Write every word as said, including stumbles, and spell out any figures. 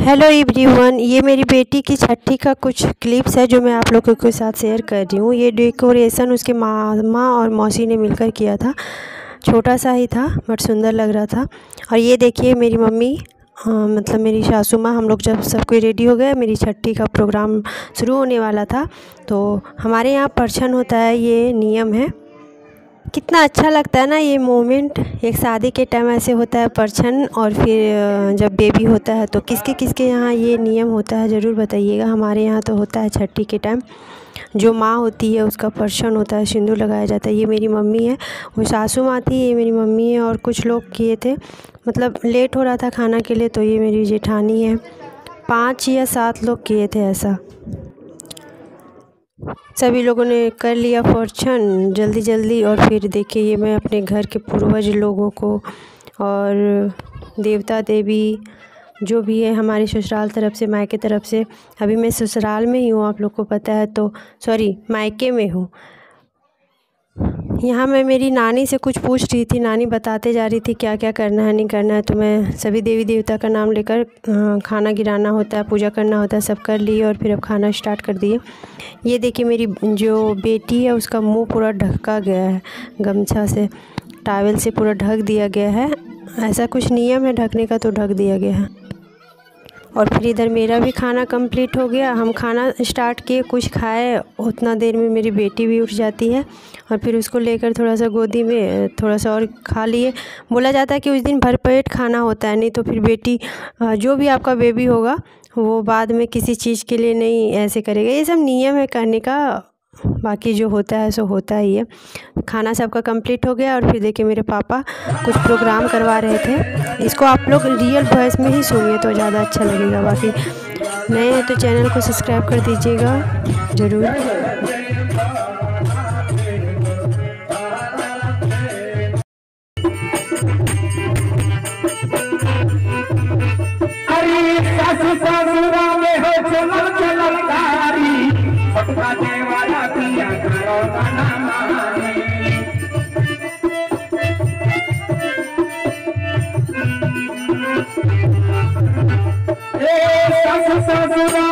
Hello everyone, ये मेरी बेटी की छठी का कुछ क्लिप्स है जो मैं आप लोगों के साथ शेयर कर रही हूँ। ये डेकोरेशन उसके मामा और मौसी ने मिलकर किया था। छोटा सा ही था बट सुंदर लग रहा था। और ये देखिए मेरी मम्मी अ, मतलब मेरी सासू माँ, हम लोग जब सब कोई रेडी हो गए, मेरी छठी का प्रोग्राम शुरू होने वाला था। तो हमारे यहाँ परछन होता है, ये नियम है। कितना अच्छा लगता है ना ये मोमेंट। एक शादी के टाइम ऐसे होता है परछन, और फिर जब बेबी होता है तो किसके किसके यहाँ ये नियम होता है ज़रूर बताइएगा। हमारे यहाँ तो होता है छठी के टाइम, जो माँ होती है उसका परछन होता है, सिंदूर लगाया जाता है। ये मेरी मम्मी है, वो सासू माँ थी, ये मेरी मम्मी है, और कुछ लोग किए थे। मतलब लेट हो रहा था खाना के लिए, तो ये मेरी जेठानी है। पाँच या सात लोग किए थे ऐसा। सभी लोगों ने कर लिया परछन जल्दी जल्दी। और फिर देखिए ये मैं अपने घर के पूर्वज लोगों को और देवता देवी जो भी है हमारे ससुराल तरफ से, मायके तरफ से, अभी मैं ससुराल में ही हूँ, आप लोग को पता है, तो सॉरी मायके में हूँ। यहाँ मैं मेरी नानी से कुछ पूछ रही थी, नानी बताते जा रही थी क्या क्या करना है नहीं करना है। तो मैं सभी देवी देवता का नाम लेकर खाना गिराना होता है, पूजा करना होता है, सब कर लिए और फिर अब खाना स्टार्ट कर दिए। ये देखिए मेरी जो बेटी है उसका मुंह पूरा ढका गया है, गमछा से, टॉवेल से पूरा ढक दिया गया है। ऐसा कुछ नियम है ढकने का, तो ढक दिया गया है। और फिर इधर मेरा भी खाना कंप्लीट हो गया। हम खाना स्टार्ट किए, कुछ खाए, उतना देर में मेरी बेटी भी उठ जाती है और फिर उसको लेकर थोड़ा सा गोदी में थोड़ा सा और खा लिए। बोला जाता है कि उस दिन भरपेट खाना होता है, नहीं तो फिर बेटी, जो भी आपका बेबी होगा वो बाद में किसी चीज़ के लिए नहीं ऐसे करेगा। ये सब नियम है करने का, बाकी जो होता है सो होता ही है। खाना सबका कंप्लीट हो गया। और फिर देखिए मेरे पापा कुछ प्रोग्राम करवा रहे थे। इसको आप लोग रियल वॉइस में ही सुनिए तो ज़्यादा अच्छा लगेगा। बाकी नए हैं तो चैनल को सब्सक्राइब कर दीजिएगा ज़रूर। ससुरा